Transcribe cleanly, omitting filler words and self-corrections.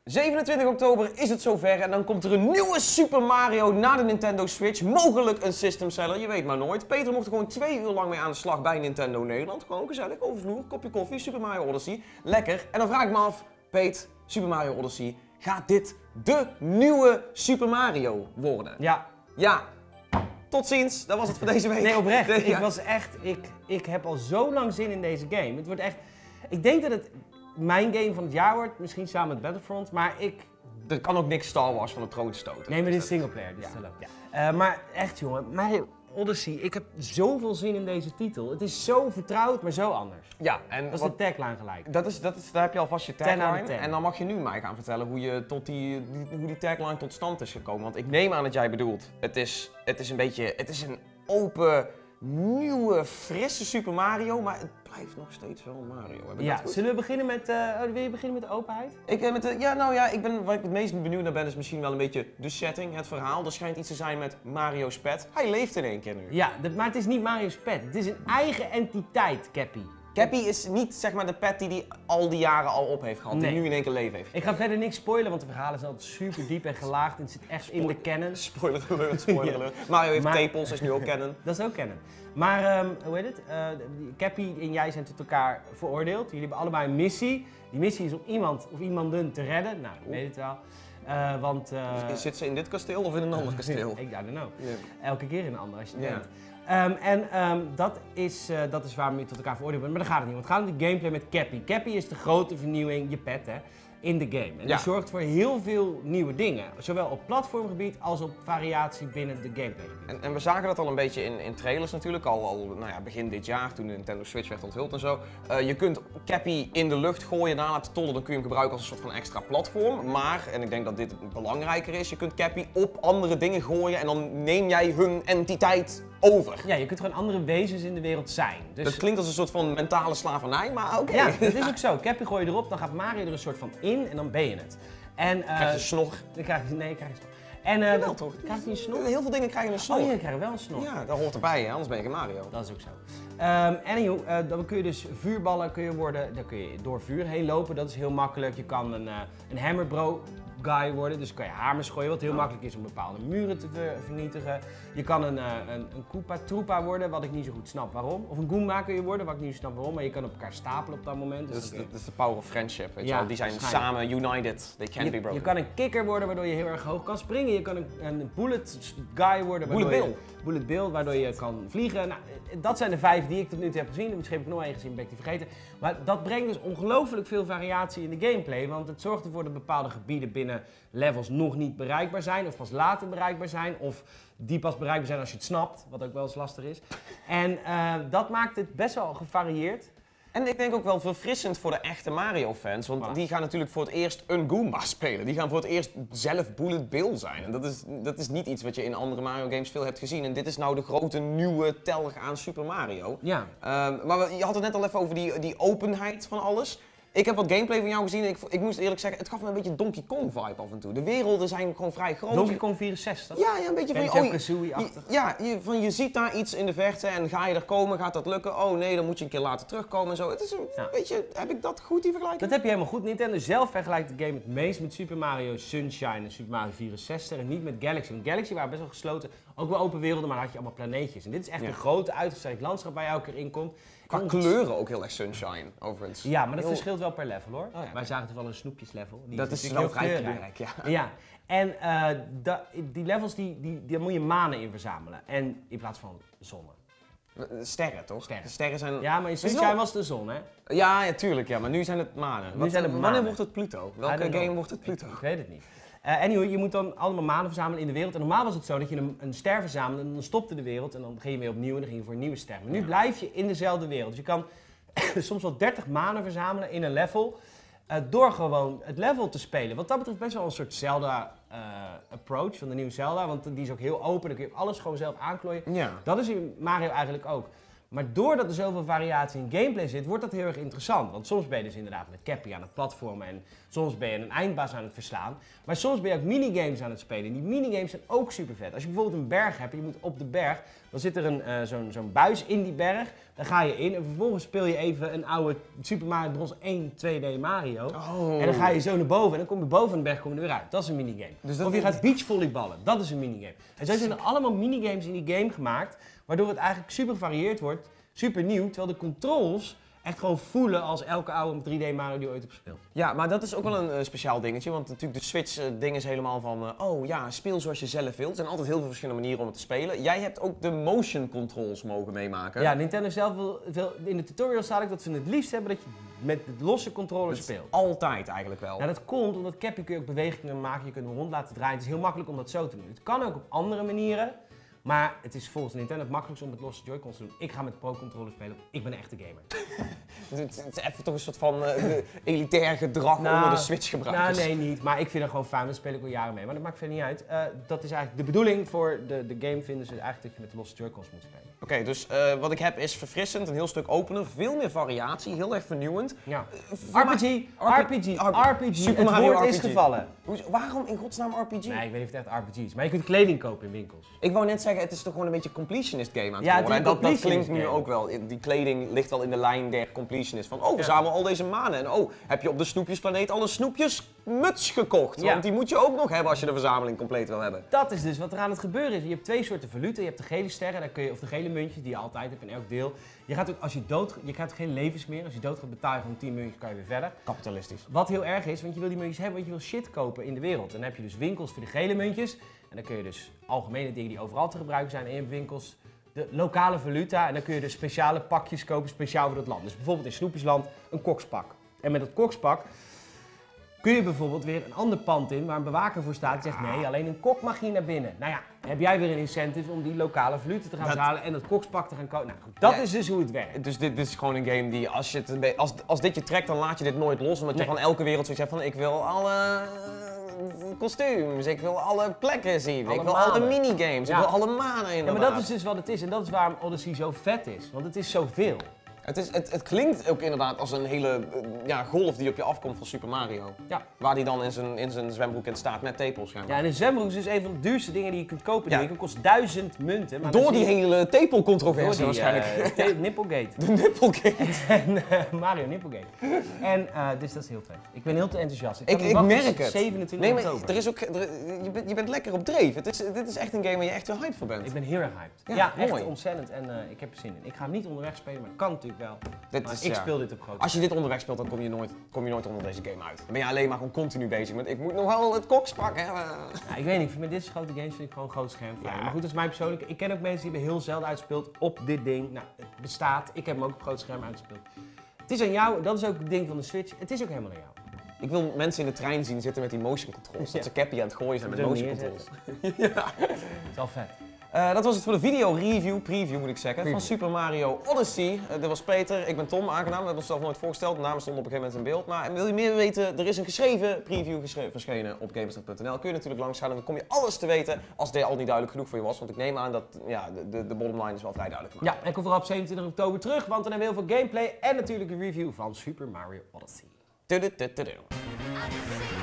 27 oktober is het zover en dan komt er een nieuwe Super Mario naar de Nintendo Switch. Mogelijk een system seller, je weet maar nooit. Peter mocht er gewoon 2 uur lang mee aan de slag bij Nintendo Nederland. Gewoon gezellig, overvloer, kopje koffie, Super Mario Odyssey. Lekker. En dan vraag ik me af, Peet, Super Mario Odyssey, gaat dit de nieuwe Super Mario worden? Ja. Ja. Tot ziens, dat was het voor deze week. Nee, oprecht. Ja. Ik was echt, ik heb al zo lang zin in deze game. Het wordt echt, ik denk dat het mijn game van het jaar wordt, misschien samen met Battlefront, maar Er kan ook niks Star Wars van de troon stoten. Nee, maar dit is singleplayer, dit is te leuk. Ja. Maar echt jongen, Mario Odyssey, ik heb zoveel zin in deze titel. Het is zo vertrouwd, maar zo anders. Ja, en Dat is de tagline gelijk. Daar heb je alvast je 10 out tagline. of 10. En dan mag je nu mij gaan vertellen hoe, je tot hoe die tagline tot stand is gekomen. Want ik neem aan dat jij bedoelt, het is een open, nieuwe, frisse Super Mario, maar het blijft nog steeds wel Mario. Heb ik Ja, dat goed? zullen we beginnen met, wil je beginnen met de openheid? Waar ik het meest benieuwd naar ben is misschien wel een beetje de setting, het verhaal. Er schijnt iets te zijn met Mario's pet. Hij leeft in één keer nu. Ja, maar het is niet Mario's pet. Het is een eigen entiteit, Cappy. Cappy is niet zeg maar de pet die hij al die jaren al op heeft gehad, Nee. die nu in één keer leven heeft. Ik ga verder niks spoilen, want de verhalen zijn altijd super diep en gelaagd. En het zit echt in de canon. Spoiler alert, spoiler alert. Mario heeft tepels, is nu ook canon. Dat is ook canon. Maar, hoe heet het? Cappy en jij zijn tot elkaar veroordeeld. Jullie hebben allebei een missie. Die missie is om iemand of iemanden te redden. Nou, ik weet het wel. Zit ze in dit kasteel of in een ander kasteel? I don't know. Ja. Elke keer in een ander als je het Ja. denkt. Dat is waarom je tot elkaar veroordeeld bent. Maar daar gaat het niet om. Het gaat om de gameplay met Cappy. Cappy is de grote vernieuwing, je pet hè, in de game. En die zorgt voor heel veel nieuwe dingen. Zowel op platformgebied als op variatie binnen de gameplay. En we zagen dat al een beetje in trailers natuurlijk, al begin dit jaar toen de Nintendo Switch werd onthuld en zo. Je kunt Cappy in de lucht gooien, daarna laten tollen, dan kun je hem gebruiken als een soort van extra platform. Maar, en ik denk dat dit belangrijker is, je kunt Cappy op andere dingen gooien en dan neem jij hun entiteit over. Ja, je kunt gewoon andere wezens in de wereld zijn. Dus Dat klinkt als een soort van mentale slavernij, maar oké. ja, dat is ook zo. Cappy gooi je erop, dan gaat Mario er een soort van in en dan ben je het. En, Krijg je snor? Dan krijg je, nee, krijg je snor. En Wel toch? krijg je een snor? Heel veel dingen krijgen een snor. Oh ja, je krijgt wel een snor. Ja, dat hoort erbij, hè? Anders ben je geen Mario. Dat is ook zo. Dan kun je dus vuurballen worden, dan kun je door vuur heen lopen, dat is heel makkelijk. Je kan een hammer bro guy worden, dus kan je hamers gooien, wat heel makkelijk is om bepaalde muren te vernietigen. Je kan een Koopa Troopa worden, wat ik niet zo goed snap waarom. Of een Goomba kun je worden, wat ik niet zo snap waarom, maar je kan op elkaar stapelen op dat moment. Dat is de power of friendship, weet je Ja, wel. Die zijn samen united, they can't be broken. Je kan een kikker worden, waardoor je heel erg hoog kan springen. Je kan een bullet guy worden, bullet bill, waardoor je kan vliegen. Nou, dat zijn de 5 die ik tot nu toe heb gezien. Misschien heb ik nog één gezien, ben ik die vergeten. Maar dat brengt dus ongelooflijk veel variatie in de gameplay, want het zorgt ervoor dat bepaalde gebieden binnen levels nog niet bereikbaar zijn, of pas later bereikbaar zijn, of die pas bereikbaar zijn als je het snapt, wat ook wel eens lastig is. En dat maakt het best wel gevarieerd. En ik denk ook wel verfrissend voor de echte Mario-fans, want die gaan natuurlijk voor het eerst een Goomba spelen. Die gaan voor het eerst zelf Bullet Bill zijn. En dat is niet iets wat je in andere Mario-games veel hebt gezien. En dit is nou de grote nieuwe telg aan Super Mario. Ja. Maar je had het net al even over die openheid van alles. Ik heb wat gameplay van jou gezien en ik moest eerlijk zeggen, het gaf me een beetje Donkey Kong vibe af en toe. De werelden zijn gewoon vrij groot. Donkey Kong 64? Ja, een beetje van Banjo-Kazooie-achtig. je ziet daar iets in de verte en ga je er komen, gaat dat lukken? Oh nee, dan moet je een keer later terugkomen en zo. Het is een beetje, heb ik dat goed, die vergelijking? Dat heb je helemaal goed. Nintendo zelf vergelijkt de game het meest met Super Mario Sunshine en Super Mario 64 en niet met Galaxy. Want Galaxy waren best wel gesloten, ook wel open werelden, maar dan had je allemaal planeetjes. En dit is echt een grote uitgestrekt landschap waar je elke keer in komt. Qua kleuren ook heel erg Sunshine, overigens. Ja, maar dat verschilt wel per level hoor. Oh, ja. Wij zagen toevallig een snoepjeslevel. Dat is wel vrij kleurrijk, ja. Ja, en die levels daar moet je manen in verzamelen. En in plaats van zonnen. Sterren, toch? Sterren zijn... Ja, maar in Sunshine was de zon, hè? Ja, tuurlijk, ja, maar nu zijn het manen. Wanneer wordt het Pluto? Welke game wordt het Pluto? Ik weet het niet. Anyway, je moet dan allemaal manen verzamelen in de wereld. En normaal was het zo dat je een ster verzamelde en dan stopte de wereld. En dan ging je weer opnieuw en dan ging je voor een nieuwe ster. Maar nu blijf je in dezelfde wereld. Dus je kan soms wel 30 manen verzamelen in een level. Door gewoon het level te spelen. Wat dat betreft best wel een soort Zelda-approach van de nieuwe Zelda. Want die is ook heel open, dan kun je alles gewoon zelf aanklooien. Ja. Dat is in Mario eigenlijk ook. Maar doordat er zoveel variatie in gameplay zit, wordt dat heel erg interessant. Want soms ben je dus inderdaad met Cappy aan het platformen en soms ben je een eindbaas aan het verslaan. Maar soms ben je ook minigames aan het spelen. En die minigames zijn ook super vet. Als je bijvoorbeeld een berg hebt en je moet op de berg, Dan zit er zo'n buis in die berg. Daar ga je in en vervolgens speel je even een oude Super Mario Bros. 1 2D Mario. Oh. En dan ga je zo naar boven en dan kom je boven de berg kom je er weer uit. Dat is een minigame. Dus of je gaat beachvolleyballen. Dat is een minigame. En zo zijn er allemaal minigames in die game gemaakt. Waardoor het eigenlijk super gevarieerd wordt. Super nieuw. Terwijl de controls echt gewoon voelen als elke oude 3D Mario die ooit heb gespeeld. Ja, maar dat is ook wel een speciaal dingetje, want natuurlijk de Switch-ding is helemaal van, oh ja, speel zoals je zelf wilt. Er zijn altijd heel veel verschillende manieren om het te spelen. Jij hebt ook de motion controls mogen meemaken. Ja, Nintendo zelf wil in de tutorial staat ook dat ze het liefst hebben dat je met de losse controller speelt. Altijd eigenlijk wel. Nou, dat komt omdat Cappy kun je ook bewegingen maken, je kunt hem rond laten draaien. Het is heel makkelijk om dat zo te doen. Het kan ook op andere manieren. Maar het is volgens Nintendo het makkelijkst om met losse Joy-Cons te doen. Ik ga met Pro-controller spelen. Ik ben een echte gamer. Het is even toch een soort van elitair gedrag onder de Switch-gebruikers. Nou, nee, niet. Maar ik vind het gewoon fijn. Daar speel ik al jaren mee. Maar dat maakt verder niet uit. Dat is eigenlijk de bedoeling voor de game, vinden ze eigenlijk dat je met de losse Joy-Cons moet spelen. Oké, dus wat ik heb is verfrissend, een heel stuk opener, veel meer variatie, heel erg vernieuwend. Ja. RPG. Super Mario RPG. Is gevallen. Waarom in godsnaam RPG? Nee, ik weet niet of het echt RPG is. Maar je kunt kleding kopen in winkels. Ik wou net zeggen, het is toch gewoon een beetje completionist game aan het Ja, worden. En dat klinkt nu game. ook wel. Die kleding ligt al in de lijn der completionist. Van, verzamel al deze manen. En heb je op de snoepjesplaneet alle snoepjes muts gekocht? Ja. Want die moet je ook nog hebben als je de verzameling compleet wil hebben. Dat is dus wat er aan het gebeuren is. Je hebt twee soorten valuta. Je hebt de gele sterren, daar kun je, of de gele muntjes die je altijd hebt in elk deel. Je gaat ook, als je dood, je krijgt geen levens meer. Als je dood gaat betaal je gewoon 10 muntjes, kan je weer verder. Kapitalistisch. Wat heel erg is, want je wil die muntjes hebben, want je wil shit kopen in de wereld. En dan heb je dus winkels voor de gele muntjes. En dan kun je dus algemene dingen die overal te gebruiken zijn. En je hebt winkels, de lokale valuta. En dan kun je dus speciale pakjes kopen, speciaal voor dat land. Dus bijvoorbeeld in Snoepjesland een kokspak. En met dat kokspak kun je bijvoorbeeld weer een ander pand in waar een bewaker voor staat. Die zegt nee, alleen een kok mag hier naar binnen. Nou ja, heb jij weer een incentive om die lokale valuta te gaan halen en dat kokspak te gaan kopen. Nou goed, dat is dus hoe het werkt. Dus dit is gewoon een game die, als dit je trekt, dan laat je dit nooit los. Omdat je van elke wereld zoiets hebt van, ik wil alle kostuums, ik wil alle plekken zien, ik wil alle minigames, ik wil alle manen in. Ja, maar dat is dus wat het is en dat is waarom Odyssey zo vet is. Want het is zoveel. Het klinkt ook inderdaad als een hele golf die op je afkomt van Super Mario. Ja. Waar die dan in zijn zwembroek in staat met tepels. Ja, en een zwembroek is dus een van de duurste dingen die je kunt kopen. Die kost 1000 munten. Maar door die hele tepelcontroversie waarschijnlijk. Nipplegate. De Nipplegate. En Mario Nipplegate. En dus dat is heel vet. Ik ben heel te enthousiast. Ik merk het. 27 oktober. Er is ook, je bent lekker op dreef. Dit is echt een game waar je echt wel hyped voor bent. Ik ben heel erg hyped. Ja, echt mooi. ontzettend. En ik heb er zin in. Ik ga hem niet onderweg spelen, maar dat kan natuurlijk wel. Ik speel dit op groot. Als je dit onderweg speelt, dan kom je nooit onder deze game uit. Dan ben je alleen maar gewoon continu bezig met, ik moet nog wel het kokspak hebben. Ja, ik weet niet, met dit soort grote games vind ik gewoon een groot scherm fijn. Ja. Maar goed, dat is mij persoonlijk. Ik ken ook mensen die hebben heel zelden uitgespeeld op dit ding. Nou, het bestaat. Ik heb hem ook op groot scherm uitgespeeld. Het is aan jou, dat is ook het ding van de Switch. Het is ook helemaal aan jou. Ik wil mensen in de trein zien zitten met die motion controls. Dat ze Cappy aan het gooien zijn met motion controls. Ja. Het is al vet. Dat was het voor de preview moet ik zeggen, van Super Mario Odyssey. Dit was Peter, ik ben Tom, aangenaam, we hebben onszelf nooit voorgesteld, de namen stonden op een gegeven moment in beeld. Maar wil je meer weten, er is een geschreven preview verschenen op gamersnet.nl. Kun je natuurlijk langs gaan en dan kom je alles te weten als dit al niet duidelijk genoeg voor je was. Want ik neem aan dat de bottom line is wel vrij duidelijk gemaakt. Ja, en kom vooral op 27 oktober terug, want dan hebben we heel veel gameplay en natuurlijk een review van Super Mario Odyssey.